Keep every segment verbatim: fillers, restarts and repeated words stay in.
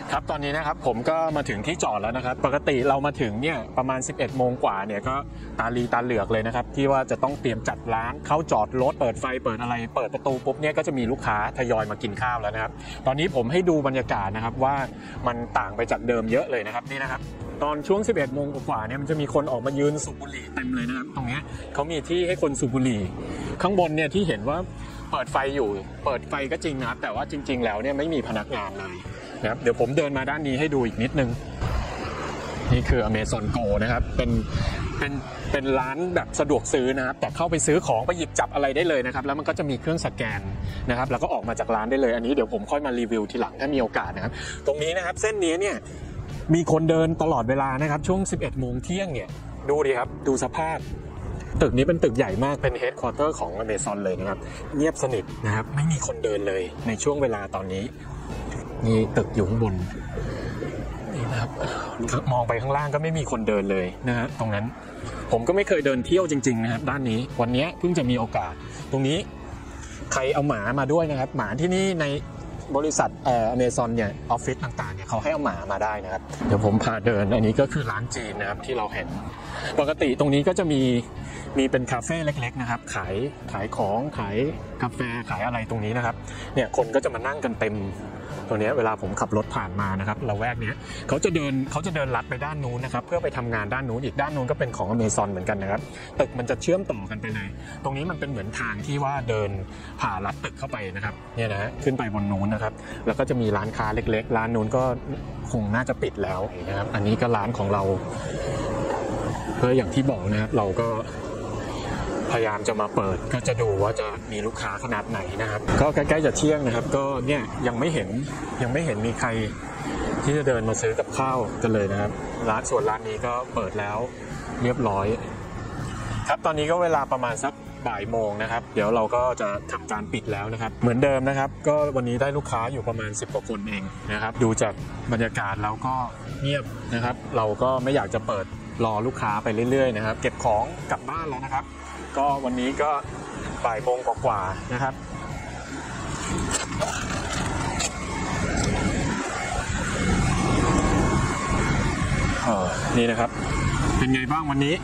ครับตอนนี้นะครับผมก็มาถึงที่จอดแล้วนะครับปกติเรามาถึงเนี่ยประมาณสิบเอ็ดโมงกว่าเนี่ยก็ตาลีตาเหลือกเลยนะครับที่ว่าจะต้องเตรียมจัดร้านเข้าจอดรถเปิดไฟเปิดอะไรเปิดประตูปุ๊บเนี่ยก็จะมีลูกค้าทยอยมากินข้าวแล้วนะครับตอนนี้ผมให้ดูบรรยากาศนะครับว่ามันต่างไปจากเดิมเยอะเลยนะครับนี่นะครับตอนช่วงสิบเอ็ดโมงกว่าเนี่ยมันจะมีคนออกมายืนสูบบุหรี่เต็มเลยนะครับตรงนี้เขามีที่ให้คนสูบบุหรี่ข้างบนเนี่ยที่เห็นว่าเปิดไฟอยู่เปิดไฟก็จริงนะครับแต่ว่าจริงๆแล้วเนี่ยไม่มีพนักงานเลยนะครับเดี๋ยวผมเดินมาด้านนี้ให้ดูอีกนิดนึงนี่คือ Amazon Go นะครับเป็นเป็นเป็นร้านแบบสะดวกซื้อนะครับแต่เข้าไปซื้อของไปหยิบจับอะไรได้เลยนะครับแล้วมันก็จะมีเครื่องสแกนนะครับแล้วก็ออกมาจากร้านได้เลยอันนี้เดี๋ยวผมค่อยมารีวิวทีหลังถ้ามีโอกาสนะครับตรงนี้นะครับเส้นนี้เนี่ยมีคนเดินตลอดเวลานะครับช่วงสิบเอ็ดโมงเที่ยงเนี่ยดูดิครับดูสภาพตึกนี้เป็นตึกใหญ่มากเป็น Headquarter ของ Amazon เลยนะครับเงียบสนิทนะครับไม่มีคนเดินเลยในช่วงเวลาตอนนี้มีตึกอยู่ข้างบนนี่นะครับมองไปข้างล่างก็ไม่มีคนเดินเลยนะฮะตรงนั้นผมก็ไม่เคยเดินเที่ยวจริงๆนะครับด้านนี้วันนี้เพิ่งจะมีโอกาสตรงนี้ใครเอาหมามาด้วยนะครับหมาที่นี่ในบริษัทเอ่อ Amazon เนี่ยออฟฟิศต่างๆเนี่ยเขาให้เอาหมามาได้นะครับเดี๋ยวผมพาเดินอันนี้ก็คือร้านจีนนะครับที่เราเห็นปกติตรงนี้ก็จะมีมีเป็นคาเฟ่เล็กๆนะครับขายขายของขายกาแฟขายอะไรตรงนี้นะครับเนี่ยคนก็จะมานั่งกันเต็มตรงนี้เวลาผมขับรถผ่านมานะครับละแวกนี้เขาจะเดินเขาจะเดินลัดไปด้านนู้นนะครับเพื่อไปทำงานด้านนู้นอีกด้านนู้นก็เป็นของ Amazon เหมือนกันนะครับตึกมันจะเชื่อมต่อกันไปเลยตรงนี้มันเป็นเหมือนทางที่ว่าเดินผ่าลัดตึกเข้าไปนะครับเนี่ยนะขึ้นไปบนนู้นนะครับแล้วก็จะมีร้านค้าเล็กๆร้านนู้นก็คงน่าจะปิดแล้วนะครับอันนี้ก็ร้านของเราเพื่ออย่างที่บอกนะครับเราก็พยายามจะมาเปิดก็จะดูว่าจะมีลูกค้าขนาดไหนนะครับก็ใกล้ๆจะเที่ยงนะครับก็เนี่ยยังไม่เห็นยังไม่เห็นมีใครที่จะเดินมาซื้อกับข้าวกันเลยนะครับร้านส่วนร้านนี้ก็เปิดแล้วเรียบร้อยครับตอนนี้ก็เวลาประมาณสักบ่ายโมงนะครับเดี๋ยวเราก็จะทำการปิดแล้วนะครับเหมือนเดิมนะครับก็วันนี้ได้ลูกค้าอยู่ประมาณสิบกว่าคนเองนะครับดูจากบรรยากาศแล้วก็เงียบนะครับเราก็ไม่อยากจะเปิดรอลูกค้าไปเรื่อยๆนะครับเก็บของกลับบ้านแล้วนะครับก็วันนี้ก็บ่ายโมงกว่าๆนะครับเออนี่นะครับเป็นไงบ้างวันนี้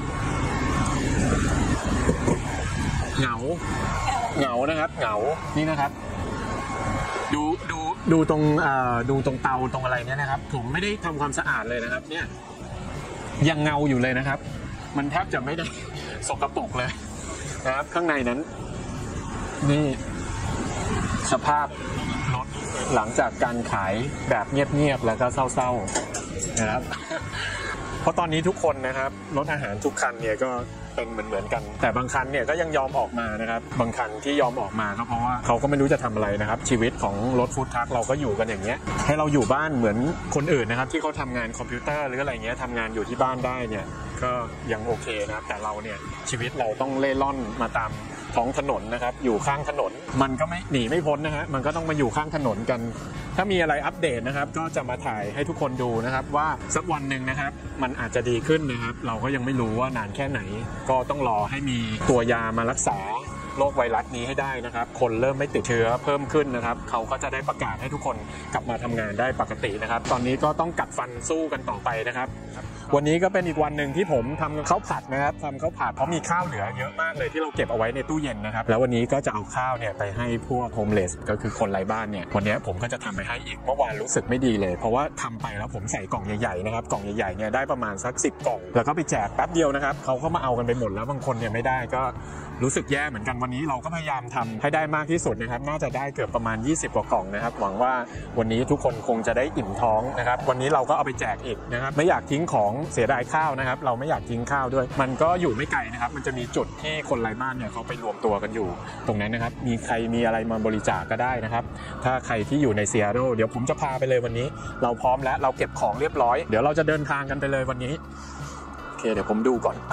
เหงาเหงานะครับเหงานี่นะครับดูดูดูตรงเอ่อดูตรงเตาตรงอะไรเนี่ยนะครับผมไม่ได้ทำความสะอาดเลยนะครับเนี่ยยังเงาอยู่เลยนะครับมันแทบจะไม่ได้สกปรกเลยนะครับข้างในนั้นนี่สภาพรถหลังจากการขายแบบเงียบๆแล้วก็เศร้าๆนะครับเพราะตอนนี้ทุกคนนะครับรถอาหารทุกคันเนี่ยก็เป็นเหมือนๆกันแต่บางคันเนี่ยก็ยังยอมออกมานะครับบางคันที่ยอมออกมาก็เพราะว่าเขาก็ไม่รู้จะทำอะไรนะครับชีวิตของรถฟู้ดทรัคเราก็อยู่กันอย่างเงี้ยให้เราอยู่บ้านเหมือนคนอื่นนะครับที่เขาทำงานคอมพิวเตอร์หรืออะไรเงี้ยทำงานอยู่ที่บ้านได้เนี่ยก็ยังโอเคนะครับแต่เราเนี่ยชีวิตเราต้องเล่ร่อนมาตามท้องถนนนะครับอยู่ข้างถนนมันก็ไม่หนีไม่พ้นนะฮะมันก็ต้องมาอยู่ข้างถนนกันถ้ามีอะไรอัปเดตนะครับก็จะมาถ่ายให้ทุกคนดูนะครับว่าสักวันหนึ่งนะครับมันอาจจะดีขึ้นนะครับเราก็ยังไม่รู้ว่านานแค่ไหนก็ต้องรอให้มีตัวยามารักษาโรคไวรัสนี้ให้ได้นะครับคนเริ่มไม่ติดเชื้อเพิ่มขึ้นนะครับเขาก็จะได้ประกาศให้ทุกคนกลับมาทำงานได้ปกตินะครับตอนนี้ก็ต้องกัดฟันสู้กันต่อไปนะครับวันนี้ก็เป็นอีกวันหนึ่งที่ผมทำข้าวผัดนะครับทำข้าวผัดเพราะมีข้าวเหลือเยอะมากเลยที่เราเก็บเอาไว้ในตู้เย็นนะครับแล้ววันนี้ก็จะเอาข้าวเนี่ยไปให้พวกโฮมเลสก็คือคนไร้บ้านเนี่ยวันนี้ผมก็จะทำไปให้อีกเมื่อวานรู้สึกไม่ดีเลยเพราะว่าทำไปแล้วผมใส่กล่องใหญ่ๆนะครับกล่องใหญ่ๆเนี่ยได้ประมาณสักสิบกล่องแล้วก็ไปแจกแป๊บเดียวนะครับเขาก็มาเอากันไปหมดแล้วบางคนเนี่ยไม่ได้ก็รู้สึกแย่เหมือนกันวันนี้เราก็พยายามทำให้ได้มากที่สุดนะครับน่าจะได้เกือบประมาณยี่สิบกว่ากล่องนะครับหวังว่าวันนี้ทุกคนคงจะได้อิ่มท้องนะครับวันนี้เราก็เอาไปแจกอีกนะครับไม่อยากทิ้งของเสียดายข้าวนะครับเราไม่อยากทิ้งข้าวด้วยมันก็อยู่ไม่ไกลนะครับมันจะมีจุดที่คนไร้บ้านเนี่ยเขาไปรวมตัวกันอยู่ตรงนั้นนะครับมีใครมีอะไรมาบริจาคก็ได้นะครับถ้าใครที่อยู่ในซีแอตเทิลเดี๋ยวผมจะพาไปเลยวันนี้เราพร้อมแล้วเราเก็บของเรียบร้อยเดี๋ยวเราจะเดินทางกันไปเลยวันนี้โอเคเดี๋ยวผมดูก่อน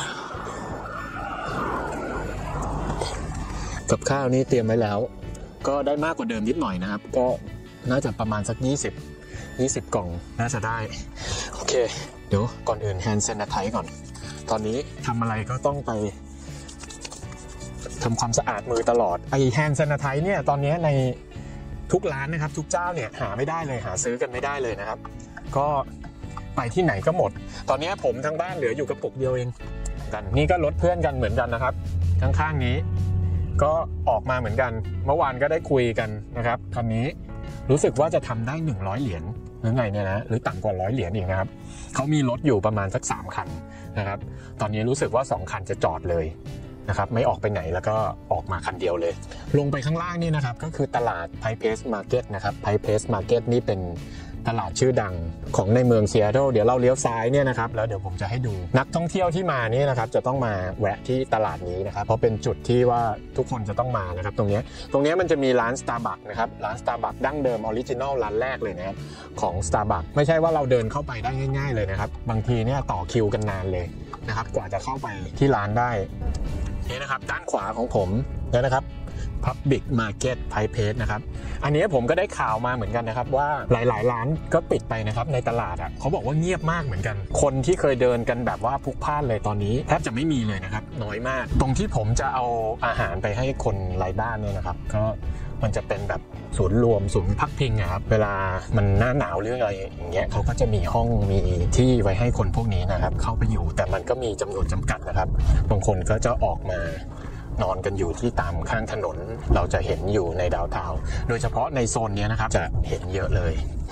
กับข้าวนี้เตรียมไว้แล้วก็ได้มากกว่าเดิมนิดหน่อยนะครับก็น่าจะประมาณสักยี่สิบ ยี่สิบกล่องน่าจะได้โอเคเดี๋ยวก่อนอื่นแฮนด์แซนิไทซ์ก่อนตอนนี้ทำอะไรก็ต้องไปทำความสะอาดมือตลอดไอแฮนด์แซนิไทซ์เนี่ยตอนนี้ในทุกร้านนะครับทุกเจ้าเนี่ยหาไม่ได้เลยหาซื้อกันไม่ได้เลยนะครับก็ไปที่ไหนก็หมดตอนนี้ผมทั้งบ้านเหลืออยู่กระปุกเดียวเองกันนี่ก็รถเพื่อนกันเหมือนกันนะครับข้างๆนี้ก็ออกมาเหมือนกันเมื่อวานก็ได้คุยกันนะครับคันนี้รู้สึกว่าจะทำได้หนึ่งร้อยเหรียญหรือไงเนี่ยนะหรือต่ำกว่าร้อยเหรียญอีกนะครับเขามีรถอยู่ประมาณสักสามคันนะครับตอนนี้รู้สึกว่าสองคันจะจอดเลยนะครับไม่ออกไปไหนแล้วก็ออกมาคันเดียวเลยลงไปข้างล่างนี่นะครับก็คือตลาด Pike Place Market นะครับ Pike Place Market นี่เป็นตลาดชื่อดังของในเมืองซีแอตเทิลเดี๋ยวเราเลี้ยวซ้ายเนี่ยนะครับแล้วเดี๋ยวผมจะให้ดูนักท่องเที่ยวที่มานี่นะครับจะต้องมาแวะที่ตลาดนี้นะครับเพราะเป็นจุดที่ว่าทุกคนจะต้องมานะครับตรงนี้ตรงนี้มันจะมีร้าน Starbucks นะครับร้าน Starbucks ดั้งเดิมออริจินอลร้านแรกเลยนะครับของ Starbucks ไม่ใช่ว่าเราเดินเข้าไปได้ง่ายๆเลยนะครับบางทีเนี่ยต่อคิวกันนานเลยนะครับกว่าจะเข้าไปที่ร้านได้นี่นะครับด้านขวาของผมเนี่ยนะครับ Public Market Pike Place นะครับอันนี้ผมก็ได้ข่าวมาเหมือนกันนะครับว่าหลายๆร้านก็ปิดไปนะครับในตลาดอ่ะเขาบอกว่าเงียบมากเหมือนกันคนที่เคยเดินกันแบบว่าพลุกพล่านเลยตอนนี้แทบจะไม่มีเลยนะครับน้อยมากตรงที่ผมจะเอาอาหารไปให้คนไร้บ้านเนี่ยนะครับก็มันจะเป็นแบบศูนย์รวมศูนย์พักพิงครับเวลามันหน้าหนาวหรืออะไรอย่างเงี้ยเขาก็จะมีห้องมีที่ไว้ให้คนพวกนี้นะครับเข้าไปอยู่แต่มันก็มีจำนวนจำกัดนะครับบางคนก็จะออกมานอนกันอยู่ที่ตามข้างถนนเราจะเห็นอยู่ในดาวน์ทาวน์โดยเฉพาะในโซนนี้นะครับจะเห็นเยอะเลย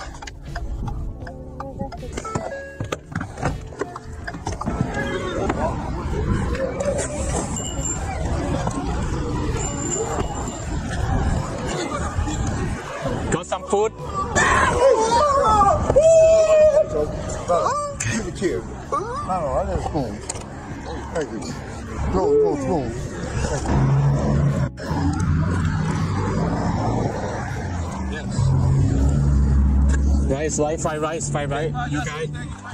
Got some food? Here. No, no, I got a spoon. Thank you. No, no spoon. Yes. Rice, rice, fried rice, fried rice. You guys?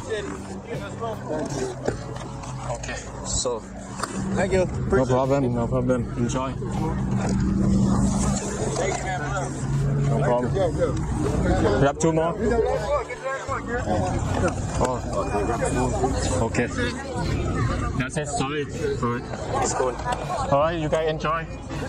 Okay. So. Thank you. No problem. No problem. Enjoy. No problem. You have two more? Oh. Okay. That's it. Sorry. Sorry. It's good. All right. You guys enjoy.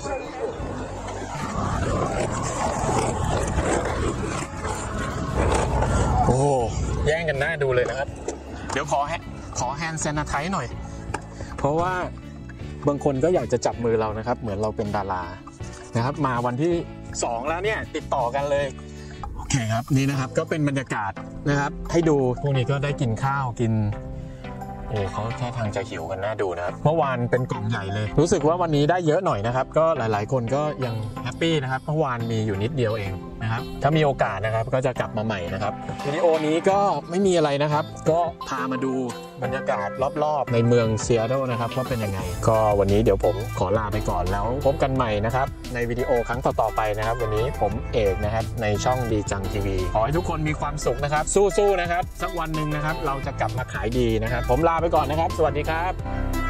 โอ้แย่งกันหน้าดูเลยนะครับเดี๋ยวขอขอแฮนด์แซนิไทซ์หน่อยเพราะว่าบางคนก็อยากจะจับมือเรานะครับเหมือนเราเป็นดารานะครับมาวันที่สองแล้วเนี่ยติดต่อกันเลยโอเคครับนี่นะครับก็เป็นบรรยากาศนะครับให้ดูพวกนี้ก็ได้กินข้าวกินโอ้เขาท่าทางจะหิวกันน่าดูนะครับเมื่อวานเป็นกล่องใหญ่เลยรู้สึกว่าวันนี้ได้เยอะหน่อยนะครับก็หลายๆคนก็ยังแฮปปี้นะครับเมื่อวานมีอยู่นิดเดียวเองนะครับถ้ามีโอกาสนะครับก็จะกลับมาใหม่นะครับวิดีโอนี้ก็ไม่มีอะไรนะครับก็พามาดูบรรยากาศรอบๆในเมืองซีแอตเทิลนะครับว่าเป็นยังไงก็วันนี้เดี๋ยวผมขอลาไปก่อนแล้วพบกันใหม่นะครับในวิดีโอครั้งต่อๆไปนะครับวันนี้ผมเอกนะครับในช่องดีจังทีวีขอให้ทุกคนมีความสุขนะครับสู้ๆนะครับสักวันหนึ่งนะครับเราจะกลับมาขายดีนะครับผมลาไปก่อนนะครับสวัสดีครับ